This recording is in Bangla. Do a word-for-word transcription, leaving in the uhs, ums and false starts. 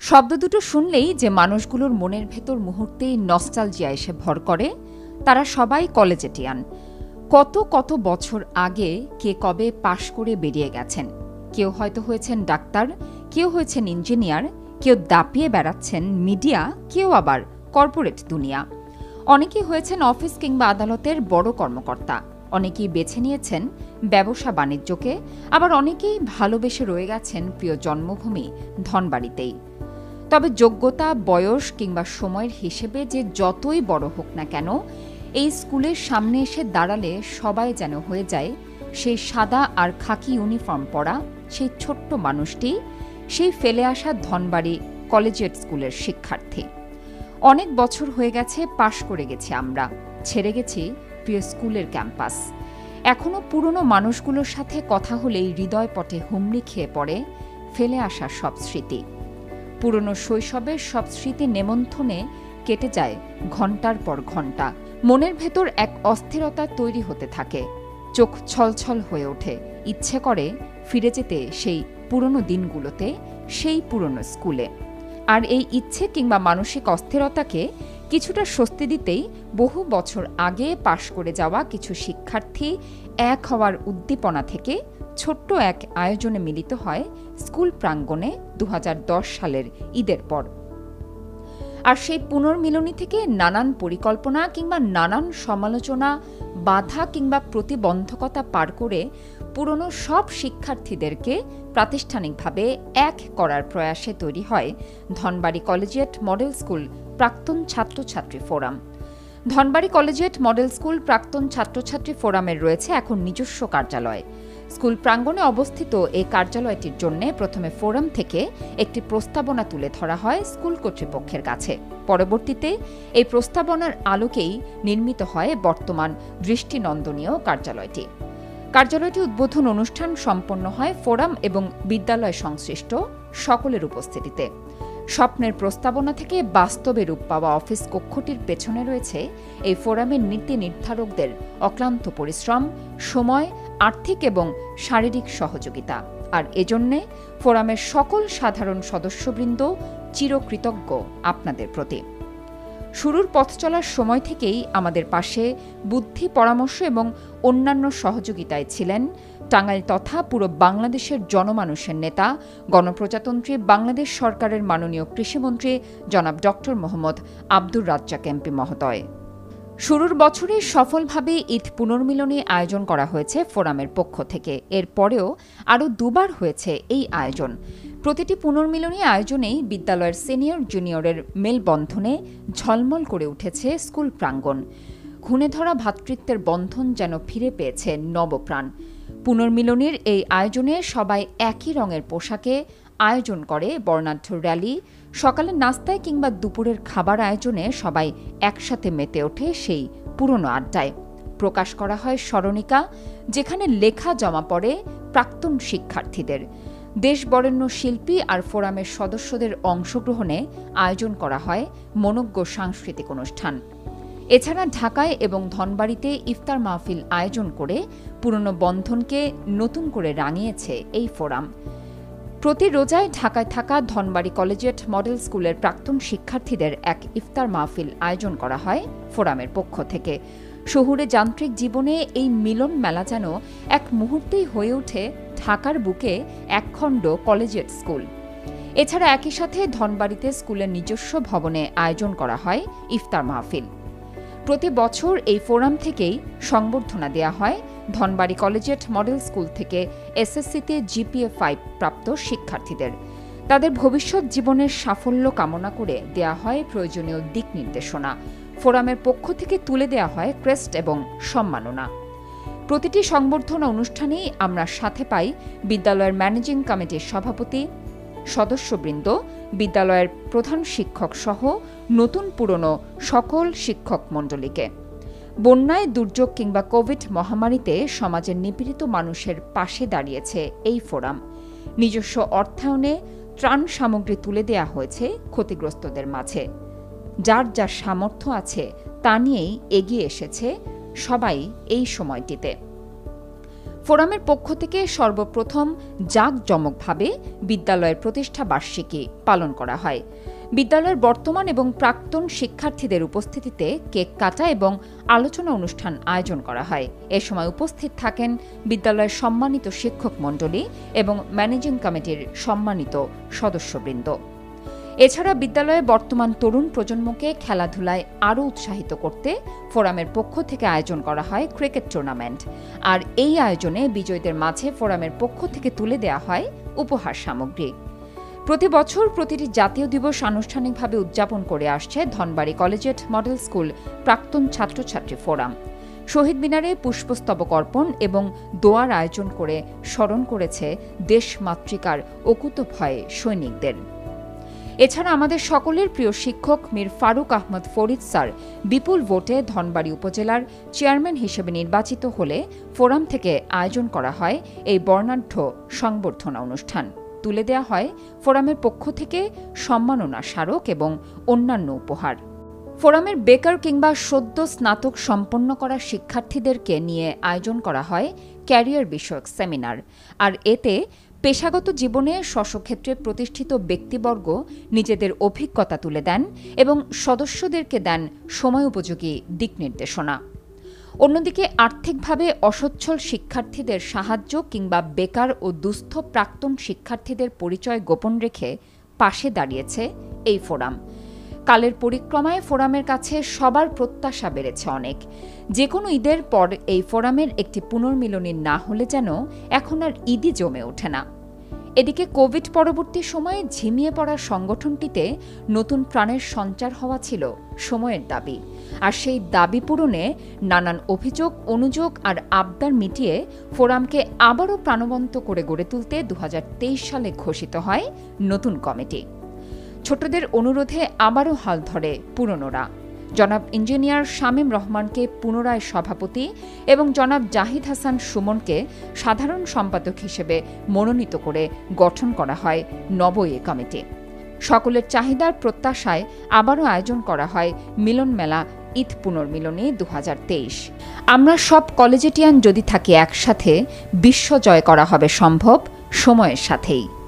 শব্দ দুটো শুনলেই যে মানুষগুলোর মনের ভেতর মুহূর্তেই নস্টালজিয়া এসে ভর করে, তারা সবাই কলেজেটিয়ান। কত কত বছর আগে কে কবে পাশ করে বেরিয়ে গেছেন। কেউ হয়তো হয়েছেন ডাক্তার, কেউ হয়েছেন ইঞ্জিনিয়ার, কেউ দাপিয়ে বেড়াচ্ছেন মিডিয়া, কেউ আবার কর্পোরেট দুনিয়া। অনেকেই হয়েছেন অফিস কিংবা আদালতের বড় কর্মকর্তা, অনেকেই বেছে নিয়েছেন ব্যবসা বাণিজ্যকে, আবার অনেকেই ভালোবেসে রয়ে গেছেন প্রিয় জন্মভূমি ধনবাড়িতেই। তবে যোগ্যতা, বয়স কিংবা সময়ের হিসেবে যে যতই বড় হোক না কেন, এই স্কুলের সামনে এসে দাঁড়ালে সবাই যেন হয়ে যায় সেই সাদা আর খাকি ইউনিফর্ম পরা সেই ছোট্ট মানুষটি, সেই ফেলে আসা ধনবাড়ি কলেজিয়েট স্কুলের শিক্ষার্থী। অনেক বছর হয়ে গেছে পাশ করে গেছি আমরা, ছেড়ে গেছি প্রিয় স্কুলের ক্যাম্পাস। এখনো পুরনো মানুষগুলোর সাথে কথা হলেই হৃদয়পটে হুমড়ি খেয়ে পড়ে ফেলে আসা সব স্মৃতি। পুরনো শৈশবের সব স্মৃতি নেমন্থনে কেটে যায় ঘণ্টার পর ঘণ্টা। মনের ভেতর এক অস্থিরতা তৈরি হতে থাকে, চোখ ছলছল হয়ে ওঠে, ইচ্ছে করে ফিরে যেতে সেই পুরনো দিনগুলোতে, সেই পুরনো স্কুলে। আর এই ইচ্ছে কিংবা মানসিক অস্থিরতাকে কিছুটা স্বস্তি দিতেই বহু বছর আগে পাশ করে যাওয়া কিছু শিক্ষার্থী এক হওয়ার উদ্দীপনা থেকে ছোট্ট এক আয়োজনে মিলিত হয় স্কুল প্রাঙ্গণে দু হাজার দশ সালের ঈদের পর। আর সেই পুনর্মিলনী থেকে নানান পরিকল্পনা কিংবা নানান সমালোচনা, বাধা কিংবা প্রতিবন্ধকতা পার করে পুরনো সব শিক্ষার্থীদেরকে প্রাতিষ্ঠানিকভাবে এক করার প্রয়াসে তৈরি হয় ধনবাড়ি কলেজিয়েট মডেল স্কুল প্রাক্তন ছাত্রছাত্রী forum. Dhanbari collegiate model school প্রাক্তন ছাত্রছাত্রী ফোরামের রয়েছে এখন নিজস্ব কার্যালয়। স্কুল প্রাঙ্গণে অবস্থিত এই কার্যালয়টির জন্য প্রথমে ফোরাম থেকে একটি প্রস্তাবনা তুলে ধরা হয় স্কুল কর্তৃপক্ষের কাছে। পরবর্তীতে এই প্রস্তাবনার আলোকেই নির্মিত হয় বর্তমান দৃষ্টিনন্দনীয় কার্যালয়টি। কার্যালয়টি উদ্বোধন অনুষ্ঠান সম্পন্ন হয় ফোরাম এবং বিদ্যালয় সংশ্লিষ্ট সকলের উপস্থিতিতে। স্বপ্নের প্রস্তাবনা থেকে বাস্তবে রূপ পাওয়া অফিস কক্ষটির পেছনে রয়েছে এই ফোরামের নীতি নির্ধারকদের অক্লান্ত পরিশ্রম, সময়, আর্থিক এবং শারীরিক সহযোগিতা। আর এজন্যে ফোরামের সকল সাধারণ সদস্যবৃন্দ চিরকৃতজ্ঞ আপনাদের প্রতি। শুরুর পথ চলার সময় থেকেই আমাদের পাশে বুদ্ধি, পরামর্শ এবং অন্যান্য সহযোগিতায় ছিলেন টাঙ্গাইল তথা পুরো বাংলাদেশের জনমানুষের নেতা, গণপ্রজাতন্ত্রী বাংলাদেশ সরকারের মাননীয় কৃষিমন্ত্রী জনাব ডক্টর মোহাম্মদ আব্দুর রাজ্জাক এমপি মহোদয়। শুরুর বছরে সফলভাবে ঈদ পুনর্মিলনী আয়োজন করা হয়েছে ফোরামের পক্ষ থেকে। এরপরেও আরও দুবার হয়েছে এই আয়োজন। প্রতিটি পুনর্মিলনী আয়োজনেই বিদ্যালয়ের সিনিয়র জুনিয়রের মেলবন্ধনে ঝলমল করে উঠেছে স্কুল প্রাঙ্গণ। ঘুণে ধরা ভ্রাতৃত্বের বন্ধন যেন ফিরে পেয়েছে নবপ্রাণ। পুনর্মিলনীর এই আয়োজনে সবাই একই রঙের পোশাকে আয়োজন করে বর্ণাঢ্য র্যালি, সকালের নাস্তায় কিংবা দুপুরের খাবার আয়োজনে সবাই একসাথে মেতে ওঠে সেই পুরনো আড্ডায়। প্রকাশ করা হয় স্মরণিকা, যেখানে লেখা জমা পড়ে প্রাক্তন শিক্ষার্থীদের। দেশবরেণ্য শিল্পী আর ফোরামের সদস্যদের অংশগ্রহণে আয়োজন করা হয় মনোজ্ঞ সাংস্কৃতিক অনুষ্ঠান। এছাড়া ঢাকায় এবং ধনবাড়িতে ইফতার মাহফিল আয়োজন করে পুরনো বন্ধনকে নতুন করে রাঙিয়েছে এই ফোরাম। প্রতি রোজায় ঢাকায় থাকা ধনবাড়ি কলেজিয়েট মডেল স্কুলের প্রাক্তন শিক্ষার্থীদের এক ইফতার মাহফিল আয়োজন করা হয় ফোরামের পক্ষ থেকে। শহুরে যান্ত্রিক জীবনে এই মিলন মেলা যেন এক মুহূর্তেই হয়ে ওঠে ঢাকার বুকে একখণ্ড কলেজিয়েট স্কুল। এছাড়া একই সাথে ধনবাড়িতে স্কুলের নিজস্ব ভবনে আয়োজন করা হয় ইফতার মাহফিল। প্রতি বছর এই ফোরাম থেকেই সংবর্ধনা দেয়া হয় ধনবাড়ি কলেজিয়েট মডেল স্কুল থেকে এসএসসিতে জিপিএ ফাইভ প্রাপ্ত শিক্ষার্থীদের। তাদের ভবিষ্যৎ জীবনের সাফল্য কামনা করে দেয়া হয় প্রয়োজনীয় দিক নির্দেশনা। ফোরামের পক্ষ থেকে তুলে দেয়া হয় ক্রেস্ট এবং সম্মাননা। প্রতিটি সংবর্ধনা অনুষ্ঠানেই আমরা সাথে পাই বিদ্যালয়ের ম্যানেজিং কমিটির সভাপতি, সদস্যবৃন্দ, বিদ্যালয়ের প্রধান শিক্ষক সহ নতুন পুরনো সকল শিক্ষক মণ্ডলীকে। বন্যায়, দুর্যোগ কিংবা কোভিড মহামারীতে সমাজের নিপীড়িত মানুষের পাশে দাঁড়িয়েছে এই ফোরাম। নিজস্ব অর্থায়নে ত্রাণ সামগ্রী তুলে দেয়া হয়েছে ক্ষতিগ্রস্তদের মাঝে। যার যার সামর্থ্য আছে তা নিয়েই এগিয়ে এসেছে সবাই এই সময়টিতে। ফোরামের পক্ষ থেকে সর্বপ্রথম জাঁকজমকভাবে বিদ্যালয়ের প্রতিষ্ঠা বার্ষিকী পালন করা হয়। বিদ্যালয়ের বর্তমান এবং প্রাক্তন শিক্ষার্থীদের উপস্থিতিতে কেক কাটা এবং আলোচনা অনুষ্ঠান আয়োজন করা হয়। এ সময় উপস্থিত থাকেন বিদ্যালয়ের সম্মানিত শিক্ষক মণ্ডলী এবং ম্যানেজিং কমিটির সম্মানিত সদস্যবৃন্দ। এছাড়া বিদ্যালয়ে বর্তমান তরুণ প্রজন্মকে খেলাধুলায় আরও উৎসাহিত করতে ফোরামের পক্ষ থেকে আয়োজন করা হয় ক্রিকেট টুর্নামেন্ট। আর এই আয়োজনে বিজয়ীদের মাঝে ফোরামের পক্ষ থেকে তুলে দেওয়া হয় উপহার সামগ্রী। প্রতি বছর প্রতিটি জাতীয় দিবস আনুষ্ঠানিকভাবে উদযাপন করে আসছে ধনবাড়ি কলেজিয়েট মডেল স্কুল প্রাক্তন ছাত্রছাত্রী ফোরাম। শহীদ মিনারে পুষ্পস্তবক অর্পণ এবং দোয়ার আয়োজন করে স্মরণ করেছে দেশমাতৃকার অকুতভয় সৈনিকদের। এছাড়া আমাদের সকলের প্রিয় শিক্ষক মীর ফারুক আহমদ ফরিদ স্যার বিপুল ভোটে ধনবাড়ি উপজেলার চেয়ারম্যান হিসেবে নির্বাচিত হলে ফোরাম থেকে আয়োজন করা হয় এই বর্ণাঢ্য সংবর্ধনা অনুষ্ঠান। তুলে দেওয়া হয় ফোরামের পক্ষ থেকে সম্মাননা স্মারক এবং অন্যান্য উপহার। ফোরামের বেকার কিংবা সদ্য স্নাতক সম্পন্ন করা শিক্ষার্থীদেরকে নিয়ে আয়োজন করা হয় ক্যারিয়ার বিষয়ক সেমিনার। আর এতে পেশাগত জীবনে স্বস্বক্ষেত্রে প্রতিষ্ঠিত ব্যক্তিবর্গ নিজেদের অভিজ্ঞতা তুলে দেন এবং সদস্যদেরকে দেন সময়োপযোগী দিক নির্দেশনা। অন্যদিকে আর্থিকভাবে অসচ্ছল শিক্ষার্থীদের সাহায্য কিংবা বেকার ও দুস্থ প্রাক্তন শিক্ষার্থীদের পরিচয় গোপন রেখে পাশে দাঁড়িয়েছে এই ফোরাম। কালের পরিক্রমায় ফোরামের কাছে সবার প্রত্যাশা বেড়েছে অনেক। যে কোনো ঈদের পর এই ফোরামের একটি পুনর্মিলনী না হলে যেন এখন আর ঈদই জমে ওঠে না। এদিকে কোভিড পরবর্তী সময়ে ঝিমিয়ে পড়া সংগঠনটিতে নতুন প্রাণের সঞ্চার হওয়া ছিল সময়ের দাবি। আর সেই দাবি পূরণে নানান অভিযোগ, অনুযোগ আর আবদার মিটিয়ে ফোরামকে আবারও প্রাণবন্ত করে গড়ে তুলতে দু হাজার তেইশ সালে ঘোষিত হয় নতুন কমিটি। ছোটদের অনুরোধে আবারও হাল ধরে পুরনোরা। জনাব ইঞ্জিনিয়ার শামীম রহমানকে পুনরায় সভাপতি এবং জনাব জাহিদ হাসান সুমনকে সাধারণ সম্পাদক হিসেবে মনোনীত করে গঠন করা হয় নব এ কমিটি। সকলের চাহিদার প্রত্যাশায় আবারও আয়োজন করা হয় মিলন মেলা ঈদ পুনর্মিলনী দু হাজার তেইশ। আমরা সব কলেজিয়েটিয়ান যদি থাকি একসাথে, বিশ্ব জয় করা হবে সম্ভব সময়ের সাথেই।